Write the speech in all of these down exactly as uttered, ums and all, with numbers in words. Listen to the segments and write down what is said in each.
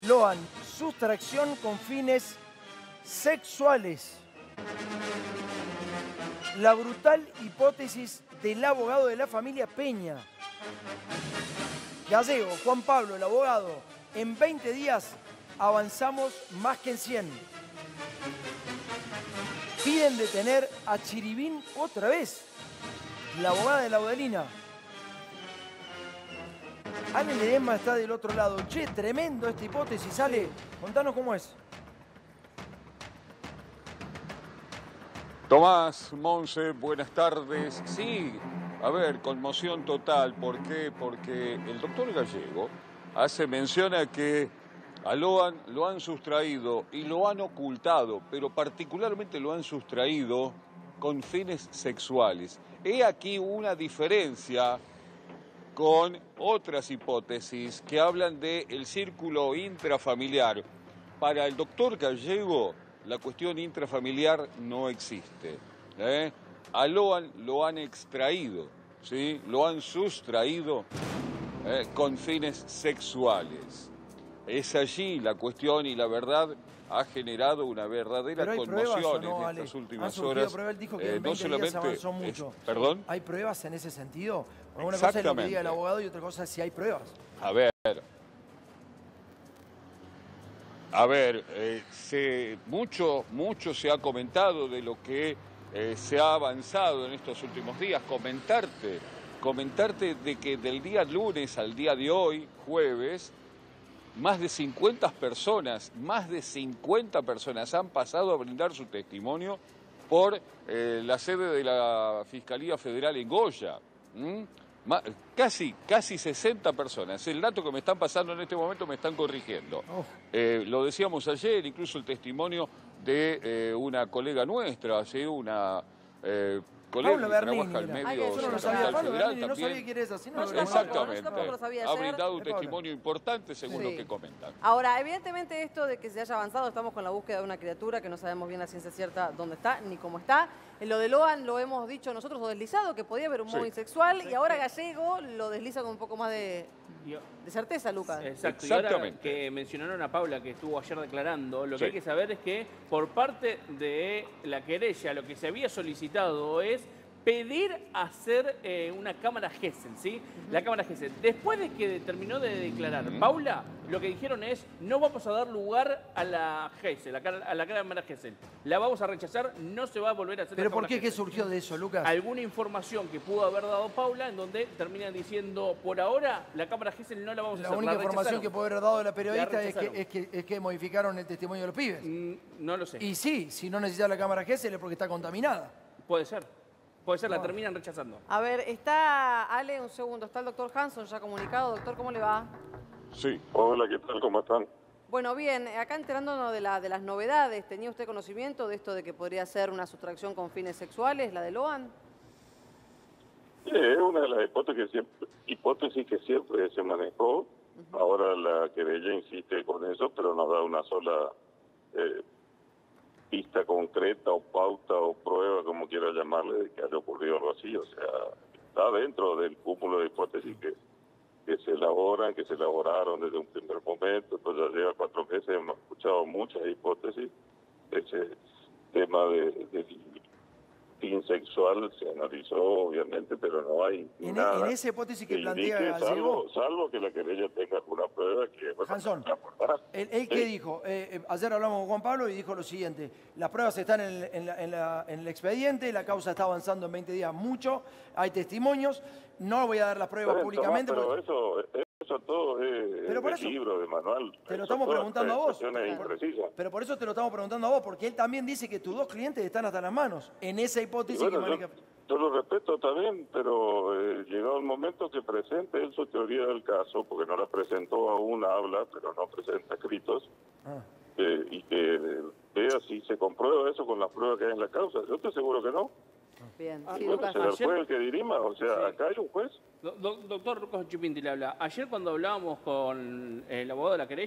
Loan, sustracción con fines sexuales. La brutal hipótesis del abogado de la familia Peña. Gallego, Juan Pablo, el abogado, en veinte días avanzamos más que en cien. Piden detener a Chiribín otra vez. La abogada de la Laudelina. Ale Ledesma está del otro lado. Che, tremendo esta hipótesis, Ale. Contanos cómo es. Tomás, Monse, buenas tardes. Sí, a ver, conmoción total. ¿Por qué? Porque el doctor Gallego hace mención a que a Loan lo han sustraído y lo han ocultado, pero particularmente lo han sustraído con fines sexuales. He aquí una diferencia con otras hipótesis que hablan del círculo intrafamiliar. Para el doctor Gallego, la cuestión intrafamiliar no existe. ¿eh? A Loan lo han extraído, ¿sí? Lo han sustraído ¿eh? con fines sexuales. Es allí la cuestión y la verdad ha generado una verdadera conmoción no, en Ale? estas últimas ¿Han horas. Prueba? Él dijo que eh, en no veinte días solamente avanzó mucho. Es, ¿Perdón? ¿Hay pruebas en ese sentido? Una cosa es lo que diga el abogado y otra cosa es si hay pruebas. A ver, a ver, eh, se, mucho, mucho se ha comentado de lo que eh, se ha avanzado en estos últimos días. Comentarte, comentarte de que del día lunes al día de hoy, jueves, más de cincuenta personas, más de cincuenta personas han pasado a brindar su testimonio por eh, la sede de la Fiscalía Federal en Goya. ¿Mm? Casi, casi sesenta personas. El dato que me están pasando en este momento me están corrigiendo. Oh. Eh, lo decíamos ayer, incluso el testimonio de eh, una colega nuestra, ¿sí? una eh, colega Paula que Bernini, trabaja al mira. medio Ay, yo no lo sabía. Paula Bernini, no sabía quién es así. No, no, exactamente. No, no, no ha brindado un testimonio importante según sí. lo que comentan. Ahora, evidentemente esto de que se haya avanzado, estamos con la búsqueda de una criatura que no sabemos bien la ciencia cierta dónde está ni cómo está. En lo de Loan lo hemos dicho nosotros o deslizado, que podía haber un móvil sí. sexual, sí. y ahora Gallego lo desliza con un poco más de, de certeza, Lucas. Exacto. Exactamente. Y ahora que mencionaron a Paula, que estuvo ayer declarando, lo que sí. hay que saber es que por parte de la querella lo que se había solicitado es pedir hacer eh, una cámara Gesell, ¿sí? Uh-huh. La cámara Gesell. Después de que terminó de declarar uh-huh. Paula, lo que dijeron es, no vamos a dar lugar a la Gesell, a la cámara Gesell. La vamos a rechazar, no se va a volver a hacer. ¿Pero por qué? ¿Qué surgió de eso, Lucas? Alguna información que pudo haber dado Paula, en donde terminan diciendo, por ahora, la cámara Gesell no la vamos a la hacer. Única la única información que puede haber dado la periodista la es, que, es, que, es que modificaron el testimonio de los pibes. Mm, no lo sé. Y sí, si no necesita la cámara Gesell es porque está contaminada. Puede ser. Puede ser, la terminan rechazando. A ver, está Ale, un segundo, está el doctor Hanson ya comunicado. Doctor, ¿cómo le va? Sí, hola, ¿qué tal? ¿Cómo están? Bueno, bien, acá enterándonos de, la, de las novedades, ¿tenía usted conocimiento de esto de que podría ser una sustracción con fines sexuales, la de Loan? Sí, es una de las hipótesis que siempre, hipótesis que siempre se manejó. Uh-huh. Ahora la querella insiste con eso, pero no da una sola eh, pista concreta o pauta o prueba, como quiera llamarle, de que haya ocurrido algo así. O sea, está dentro del cúmulo de hipótesis que, que se elaboran, que se elaboraron desde un primer momento. Entonces ya lleva cuatro meses, hemos escuchado muchas hipótesis. Ese tema de, de fin sexual se analizó, obviamente, pero no hay en, nada. En esa hipótesis que, que plantea indique, Gallego... Salvo, salvo que la querella tenga alguna prueba que... Bueno, Hanson, ¿él, él qué dijo? Eh, eh, ayer hablamos con Juan Pablo y dijo lo siguiente. Las pruebas están en el, en, la, en, la, en el expediente, la causa está avanzando en veinte días mucho, hay testimonios. No voy a dar las pruebas pero, públicamente. Tomás, pero porque... eso... Eso todo es pero por de eso, libro, de manual. Te lo estamos preguntando a vos. Pero, pero por eso te lo estamos preguntando a vos, porque él también dice que tus dos clientes están hasta las manos, en esa hipótesis bueno, que maneja... Yo, yo lo respeto también, pero eh, llegado el momento que presente él su teoría del caso, porque no la presentó aún, habla, pero no presenta escritos, ah. eh, y que vea si se comprueba eso con las pruebas que hay en la causa. Yo estoy seguro que no. Bien, ah, sí, bueno, Lucas, será el juez el que dirima, o sea, sí. Acá hay un juez. Do, do, doctor Lucas Chupinti le habla. Ayer cuando hablábamos con el abogado de la querella,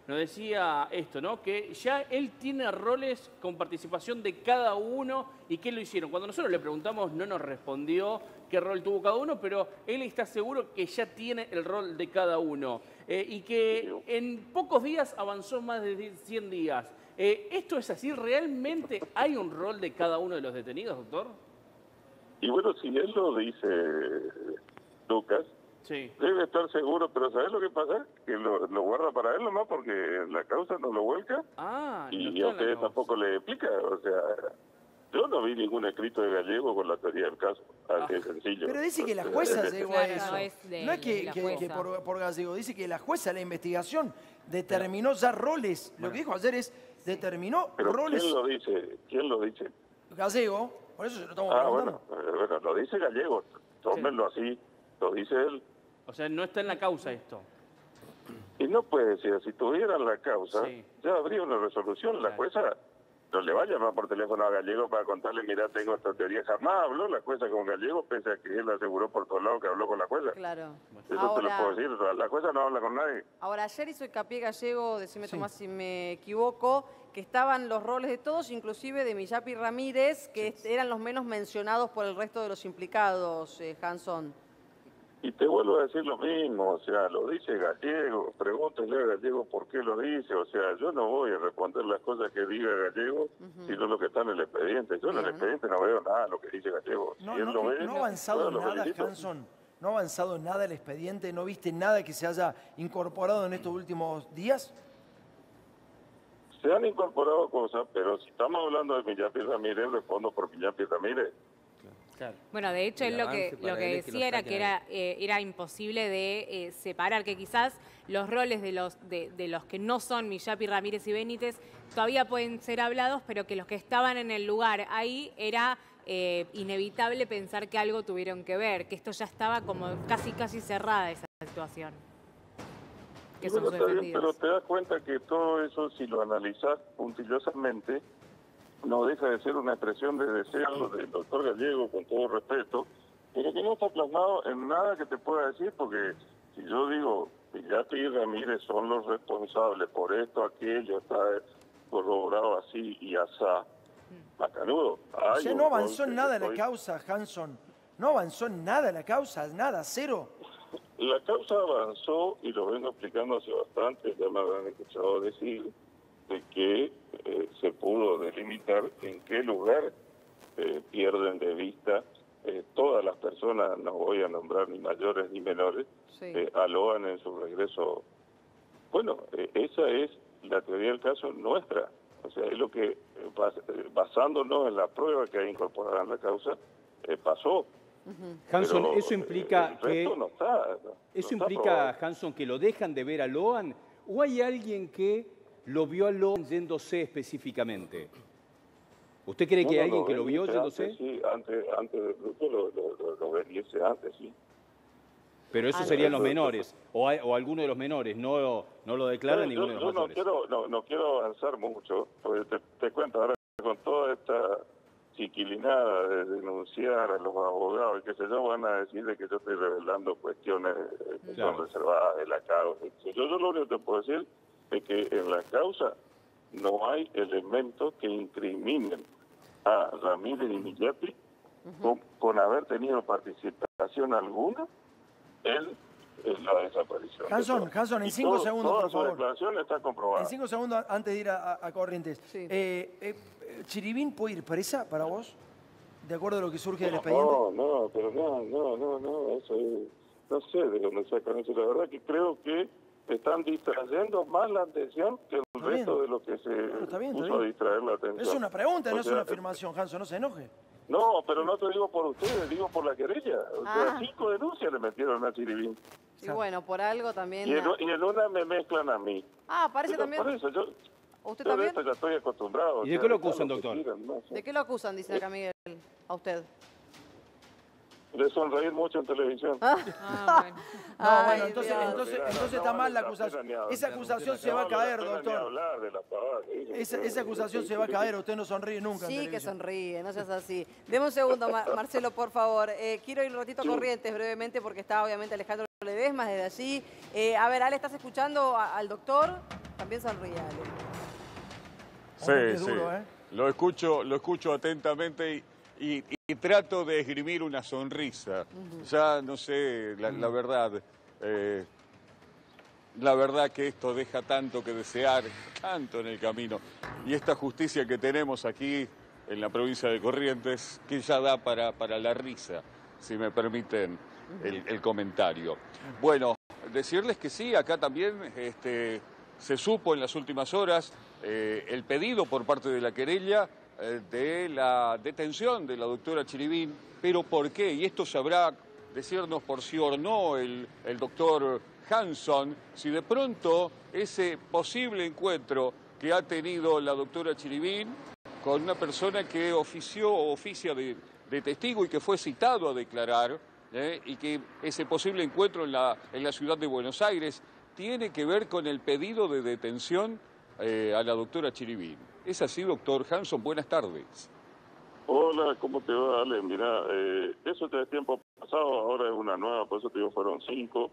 nos decía esto, ¿no? Que ya él tiene roles con participación de cada uno y qué lo hicieron. Cuando nosotros le preguntamos no nos respondió qué rol tuvo cada uno, pero él está seguro que ya tiene el rol de cada uno eh, y que en pocos días avanzó más de cien días. Eh, ¿Esto es así? ¿Realmente hay un rol de cada uno de los detenidos, doctor? Y bueno, si él lo dice, Lucas, sí, debe estar seguro, pero ¿sabes lo que pasa? Que lo, lo guarda para él nomás porque la causa no lo vuelca ah, no y a ustedes tampoco le explica. O sea, yo no vi ningún escrito de Gallego con la teoría del caso, así de sencillo. Pero dice que la jueza llegó a Claro, eso. no es de- No es que, de la que- jueza. que por, por Gallego, dice que la jueza, la investigación, determinó ya roles. Lo que dijo ayer es, determinó Pero roles. ¿quién lo dice? ¿Quién lo dice? Gallego, por eso se lo estamos Ah, preguntando. bueno, eh, bueno, lo dice Gallego, tómenlo así, lo dice él. O sea, no está en la causa esto. Y no puede ser, si tuvieran la causa, Sí. ya habría una resolución. La Claro. jueza no le va a llamar por teléfono a Gallego para contarle, mira, tengo esta teoría. Jamás habló la jueza con Gallego, pese a que él aseguró por todos lados que habló con la jueza. Claro. Eso te lo Ahora, puedo decir, la- la jueza no habla con nadie. ahora, ayer hizo hincapié Gallego, decime Sí. Tomás si me equivoco, que estaban los roles de todos, inclusive de Millapi Ramírez, que eran los menos mencionados por el resto de los implicados, eh, Hanson. Y te vuelvo a decir lo mismo, o sea, lo dice Gallego, pregúntele a Gallego por qué lo dice, o sea, yo no voy a responder las cosas que diga Gallego, sino lo que está en el expediente. Yo en el Bien. expediente no veo nada de lo que dice Gallego. No, si él no, lo ve, no ha avanzado bueno, lo nada, felicito. Hanson. No ha avanzado nada el expediente. ¿No viste nada que se haya incorporado en estos últimos días? Se han incorporado cosas, pero si estamos hablando de Millapi Ramírez, respondo por Millapi Ramírez. Claro. Bueno, de hecho, El él lo que, avance para lo que él es que lo decía era saquen que era, eh, era imposible de eh, separar, que quizás los roles de los, de, de los que no son Millapi, Ramírez y Benítez todavía pueden ser hablados, pero que los que estaban en el lugar ahí era eh, inevitable pensar que algo tuvieron que ver, que esto ya estaba como casi, casi cerrada esa situación. Que Y son bueno, sus está bien, pero defendidos. te das cuenta que todo eso, si lo analizás puntillosamente, no deja de ser una expresión de deseo del doctor Gallego, con todo respeto, pero que no está plasmado en nada que te pueda decir, porque si yo digo, Millapi y Ramírez son los responsables por esto, aquello, está corroborado así y asá, macanudo. O hay sea, un no rol avanzó que en nada la estoy- causa, Hanson. No avanzó en nada la causa, nada, cero. La causa avanzó, y lo vengo explicando hace bastante, ya me habrán escuchado decir, de que eh, se pudo delimitar en qué lugar eh, pierden de vista eh, todas las personas, no voy a nombrar ni mayores ni menores, Sí. eh, a Loan en su regreso. Bueno, eh, esa es la teoría del caso nuestra. O sea, es lo que, eh, bas- eh, basándonos en la prueba que hay incorporada en la causa, eh, pasó. Hanson, Pero, eso implica eh, el que resto no está, no- no eso está implica, probado. Hanson, que lo dejan de ver a Loan, o hay alguien que lo vio a Loan yéndose específicamente. ¿Usted cree que No, hay no, alguien que lo vio venirse yéndose? antes, sí, antes, antes del grupo lo, lo, lo, lo venirse antes, sí. Pero esos Ah, serían no, los no, menores, o, hay- o alguno de los menores, no, no lo declaran Yo- ninguno yo, de yo los no mayores. quiero, no, no quiero avanzar mucho, porque te, te cuento ahora con toda esta chiquilinada de denunciar a los abogados y que se yo, van a decir de que yo estoy revelando cuestiones eh, que Claro. son reservadas de la causa. Yo, yo lo único que te puedo decir es que en la causa no hay elementos que incriminen a Ramírez y Millapi con, con haber tenido participación alguna en, en la desaparición. Hanson, Eso. Hanson, en Y cinco todo- segundos, toda por su favor. declaración está comprobada. En cinco segundos antes de ir a, a- a Corrientes. Sí. Eh, eh, ¿Chiribín puede ir presa para vos? ¿De acuerdo a lo que surge del expediente? No, no, pero no, no, no, no, eso es, no sé de dónde sacan eso. La verdad que creo que están distrayendo más la atención que el Está resto bien. de lo que se Bueno, está bien, está puso a bien. distraer la atención. Es una pregunta, O no es sea, una afirmación, Hanson, no se enoje. No, pero no te digo por ustedes, digo por la querella. O sea, Ah. cinco denuncias le metieron a Chiribín. Y bueno, por algo también... Y en, y en una me mezclan a mí. Ah, parece Pero también... por eso yo, ¿Usted yo de también? esto ya estoy acostumbrado. o ¿Y de sea, qué lo acá acusan, que doctor? tiran, no sé. ¿De qué lo acusan, dice acá Miguel? A usted. De sonreír mucho en televisión. Ah, bueno. No, Ay, bueno, entonces, Dios. entonces, Mira, no, entonces no está vale mal la la acusación. pena ni hablar. Esa acusación se va a No vale caer, la pena ni doctor. hablar de la pavada que dice. Esa, esa acusación se va a caer, usted no sonríe nunca. en Sí, que televisión. sonríe, no seas así. Deme un segundo, Ma- Marcelo, por favor. Eh, quiero ir un ratito a Corrientes brevemente porque está obviamente Alejandro Ledesma desde allí. Eh, a ver, Ale, ¿estás escuchando a- al doctor? También sonríe, Ale. Sí, Es sí. duro, ¿eh? Lo escucho, lo escucho atentamente y, y- y trato de esgrimir una sonrisa. Uh-huh. Ya no sé, la, la verdad, eh, la verdad que esto deja tanto que desear, tanto en el camino. Y esta justicia que tenemos aquí en la provincia de Corrientes, que ya da para, para la risa, si me permiten el, el comentario. Bueno, decirles que sí, acá también este, se supo en las últimas horas eh, el pedido por parte de la querella eh, de la detención de la doctora Chirivín. ¿Pero por qué? Y esto sabrá decirnos por sí o no el, el doctor Hanson, si de pronto ese posible encuentro que ha tenido la doctora Chirivín con una persona que ofició o oficia de, de testigo y que fue citado a declarar, ¿eh? y que ese posible encuentro en la, en la ciudad de Buenos Aires tiene que ver con el pedido de detención eh, a la doctora Chirivín. ¿Es así, doctor Hanson? Buenas tardes. Hola, ¿cómo te va, Ale? Mira, eh, eso de tiempo pasado, ahora es una nueva, por eso te digo, fueron cinco,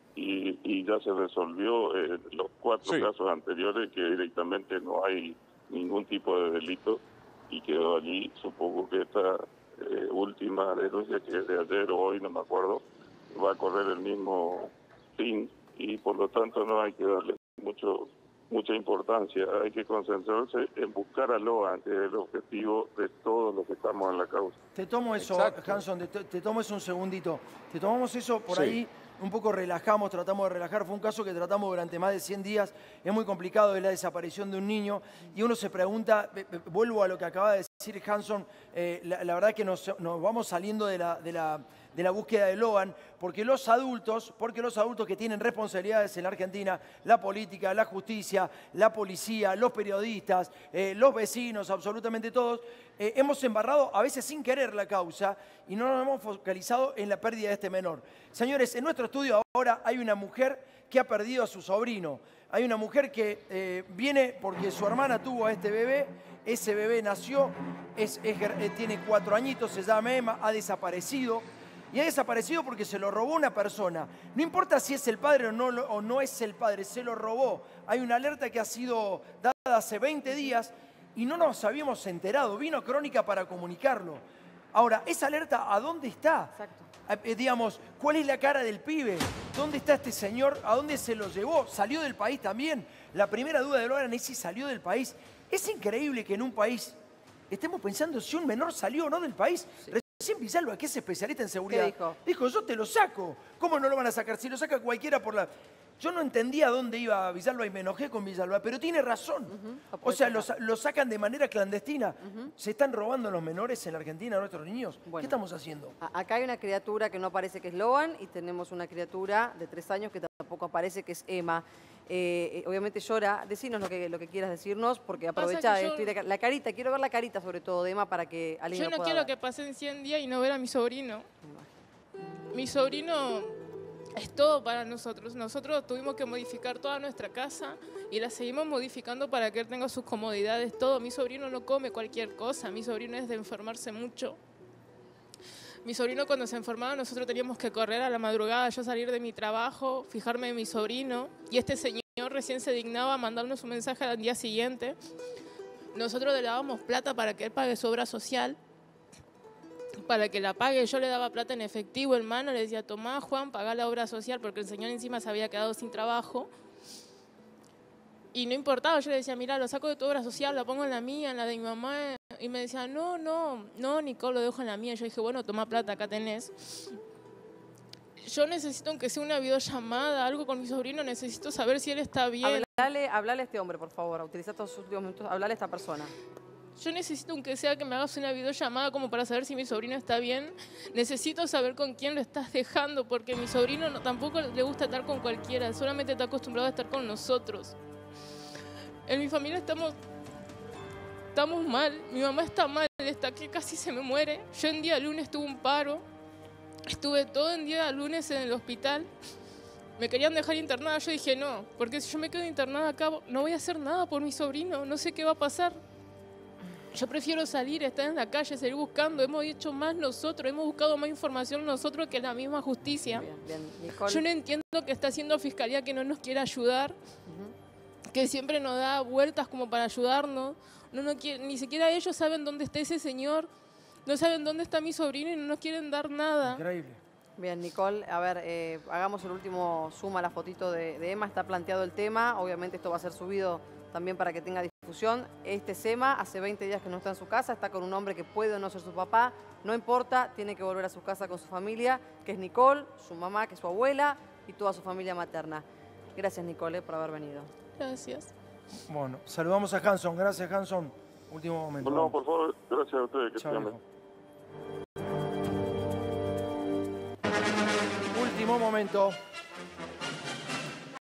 y, y ya se resolvió eh, los cuatro sí. casos anteriores, que directamente no hay ningún tipo de delito, y quedó allí. Supongo que esta eh, última denuncia, que es de ayer o hoy, no me acuerdo, va a correr el mismo fin, y por lo tanto no hay que darle mucho mucha importancia. Hay que concentrarse en buscar a Loan, que es el objetivo de todos los que estamos en la causa. Te tomo eso, Exacto. Hanson, te, te tomo eso un segundito. Te tomamos eso por sí. ahí, un poco relajamos, tratamos de relajar. Fue un caso que tratamos durante más de cien días. Es muy complicado, es la desaparición de un niño. Y uno se pregunta, vuelvo a lo que acaba de decir Hanson, eh, la, la verdad que nos, nos vamos saliendo de la... De la de la búsqueda de Loan, porque los adultos, porque los adultos que tienen responsabilidades en la Argentina, la política, la justicia, la policía, los periodistas, eh, los vecinos, absolutamente todos, eh, hemos embarrado a veces sin querer la causa y no nos hemos focalizado en la pérdida de este menor. Señores, en nuestro estudio ahora hay una mujer que ha perdido a su sobrino. Hay una mujer que eh, viene porque su hermana tuvo a este bebé, ese bebé nació, es, es, eh, tiene cuatro añitos, se llama Emma, ha desaparecido. Y ha desaparecido porque se lo robó una persona. No importa si es el padre o no, o no es el padre, se lo robó. Hay una alerta que ha sido dada hace veinte días y no nos habíamos enterado. Vino Crónica para comunicarlo. Ahora, esa alerta, ¿a dónde está? Exacto. Eh, digamos, ¿cuál es la cara del pibe? ¿Dónde está este señor? ¿A dónde se lo llevó? ¿Salió del país también? La primera duda de Loan es si salió del país. Es increíble que en un país estemos pensando si un menor salió o no del país. Sí. Recién Villalba, que es especialista en seguridad, ¿qué dijo? dijo, yo te lo saco. ¿Cómo no lo van a sacar? Si lo saca cualquiera por la... Yo no entendía dónde iba Villalba y me enojé con Villalba, pero tiene razón. Uh-huh. O sea, lo, lo sacan de manera clandestina. Uh-huh. ¿Se están robando los menores en la Argentina a nuestros niños? Bueno, ¿qué estamos haciendo? Acá hay una criatura que no aparece que es Loan y tenemos una criatura de tres años que tampoco aparece que es Emma. Eh, obviamente llora. Decinos lo que, lo que quieras decirnos, porque aprovecha yo, de, la carita. Quiero ver la carita, sobre todo, de Emma, para que alguien Yo no pueda quiero ver. que pasen cien días y no ver a mi sobrino. Mi sobrino es todo para nosotros. Nosotros tuvimos que modificar toda nuestra casa y la seguimos modificando para que él tenga sus comodidades, todo. Mi sobrino no come cualquier cosa. Mi sobrino es de enfermarse mucho. Mi sobrino cuando se enfermaba nosotros teníamos que correr a la madrugada, yo salir de mi trabajo, fijarme en mi sobrino y este señor recién se dignaba a mandarnos un mensaje al día siguiente. Nosotros le dábamos plata para que él pague su obra social, para que la pague. Yo le daba plata en efectivo, hermano, le decía, tomá Juan, pagá la obra social porque el señor encima se había quedado sin trabajo. Y no importaba, yo le decía, mira, lo saco de tu obra social, la pongo en la mía, en la de mi mamá. Y me decía, no, no, no, Nicole, lo dejo en la mía. Yo dije, bueno, toma plata, acá tenés. Yo necesito, aunque sea una videollamada, algo con mi sobrino, necesito saber si él está bien. Hablale, hablale a este hombre, por favor. Utiliza todos sus últimos minutos. Hablale a esta persona. Yo necesito, aunque sea que me hagas una videollamada como para saber si mi sobrino está bien. Necesito saber con quién lo estás dejando, porque mi sobrino no, tampoco le gusta estar con cualquiera. Solamente está acostumbrado a estar con nosotros. En mi familia estamos, estamos mal. Mi mamá está mal, está que casi se me muere. Yo en día lunes tuve un paro. Estuve todo el día lunes en el hospital. Me querían dejar internada. Yo dije no, porque si yo me quedo internada acá no voy a hacer nada por mi sobrino. No sé qué va a pasar. Yo prefiero salir, estar en la calle, seguir buscando. Hemos hecho más nosotros, hemos buscado más información nosotros que la misma justicia. Bien, bien. Nicole. Yo no entiendo qué está haciendo Fiscalía que no nos quiere ayudar. Uh-huh. que siempre nos da vueltas como para ayudarnos. No, no quiere, ni siquiera ellos saben dónde está ese señor, no saben dónde está mi sobrino y no nos quieren dar nada. Increíble. Bien, Nicole, a ver, eh, hagamos el último zoom a la fotito de, de Emma. Está planteado el tema. Obviamente esto va a ser subido también para que tenga difusión. Este Emma hace veinte días que no está en su casa, está con un hombre que puede o no ser su papá. No importa, tiene que volver a su casa con su familia, que es Nicole, su mamá, que es su abuela y toda su familia materna. Gracias, Nicole, eh, por haber venido. Gracias. Bueno, saludamos a Hanson. Gracias, Hanson. Último momento. No, por favor, gracias a ustedes. Que Chao, tengan- viejo. Último momento.